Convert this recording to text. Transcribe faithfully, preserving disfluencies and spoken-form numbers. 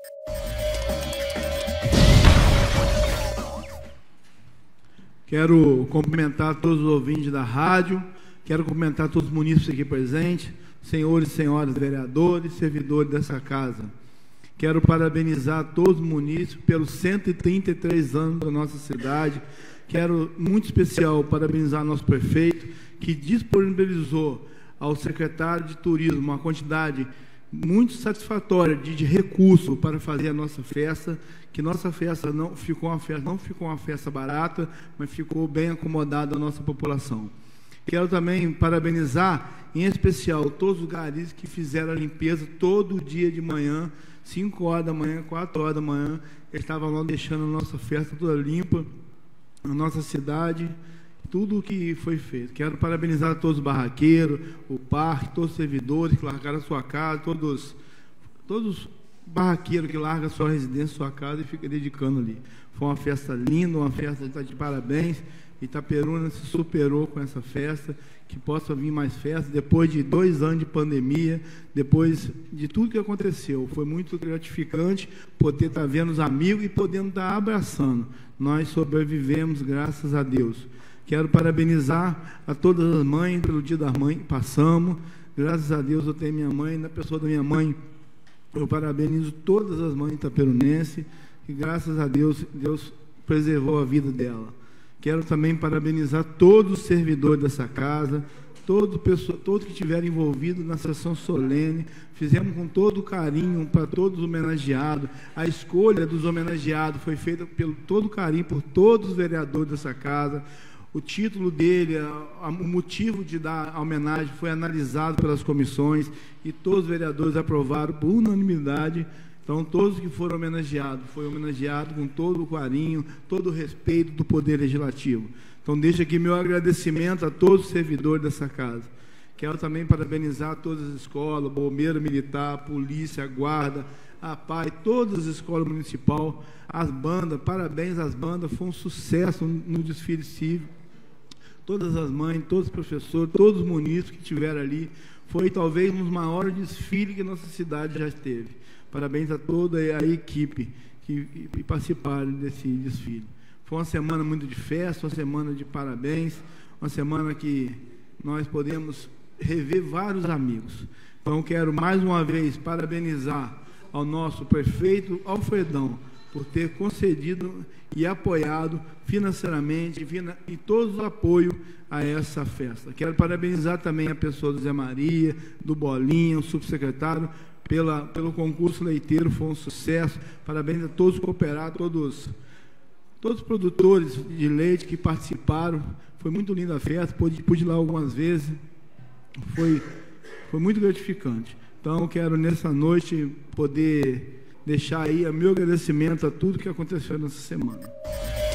Quero cumprimentar todos os ouvintes da rádio, quero cumprimentar todos os munícipes aqui presentes, senhores e senhoras vereadores, servidores dessa casa. Quero parabenizar todos os munícipes pelos cento e trinta e três anos da nossa cidade. Quero, muito especial, parabenizar nosso prefeito, que disponibilizou ao secretário de Turismo uma quantidade muito satisfatória de, de recurso para fazer a nossa festa, que nossa festa não ficou uma festa, não ficou uma festa barata, mas ficou bem acomodada a nossa população. Quero também parabenizar, em especial, todos os garis que fizeram a limpeza todo dia de manhã, cinco horas da manhã, quatro horas da manhã, eles estavam lá deixando a nossa festa toda limpa, a nossa cidade, tudo o que foi feito. Quero parabenizar todos os barraqueiros, o parque, todos os servidores que largaram a sua casa, todos, todos os barraqueiros que largam a sua residência, sua casa e ficam dedicando ali. Foi uma festa linda, uma festa de parabéns. Itaperuna se superou com essa festa, que possa vir mais festas, depois de dois anos de pandemia, depois de tudo que aconteceu. Foi muito gratificante poder estar vendo os amigos e podendo estar abraçando. Nós sobrevivemos, graças a Deus. Quero parabenizar a todas as mães pelo Dia das Mães que passamos. Graças a Deus eu tenho minha mãe, na pessoa da minha mãe, eu parabenizo todas as mães itaperunenses, e graças a Deus, Deus preservou a vida dela. Quero também parabenizar todos os servidores dessa casa, todo pessoa, todos que estiveram envolvidos na sessão solene. Fizemos com todo carinho para todos os homenageados. A escolha dos homenageados foi feita pelo todo carinho por todos os vereadores dessa casa. O título dele, a, a, o motivo de dar a homenagem foi analisado pelas comissões e todos os vereadores aprovaram por unanimidade. Então, todos que foram homenageados, foi homenageado com todo o carinho, todo o respeito do Poder Legislativo. Então, deixo aqui meu agradecimento a todos os servidores dessa casa. Quero também parabenizar todas as escolas, bombeiro militar, polícia, guarda, a P A I, todas as escolas municipais, as bandas, parabéns às bandas, foi um sucesso no desfile cívico. Todas as mães, todos os professores, todos os munícipes que estiveram ali, foi talvez um dos maiores desfiles que a nossa cidade já esteve. Parabéns a toda a equipe que, que participaram desse desfile. Foi uma semana muito de festa, uma semana de parabéns, uma semana que nós podemos rever vários amigos. Então, quero mais uma vez parabenizar ao nosso prefeito Alfredão por ter concedido e apoiado financeiramente e todos os apoios a essa festa. Quero parabenizar também a pessoa do Zé Maria, do Bolinha, o subsecretário, Pela, pelo concurso leiteiro, foi um sucesso. Parabéns a todos os cooperados, todos, todos os produtores de leite que participaram. Foi muito linda a festa, pude, pude ir lá algumas vezes. Foi, foi muito gratificante. Então, quero nessa noite poder deixar aí o meu agradecimento a tudo que aconteceu nessa semana.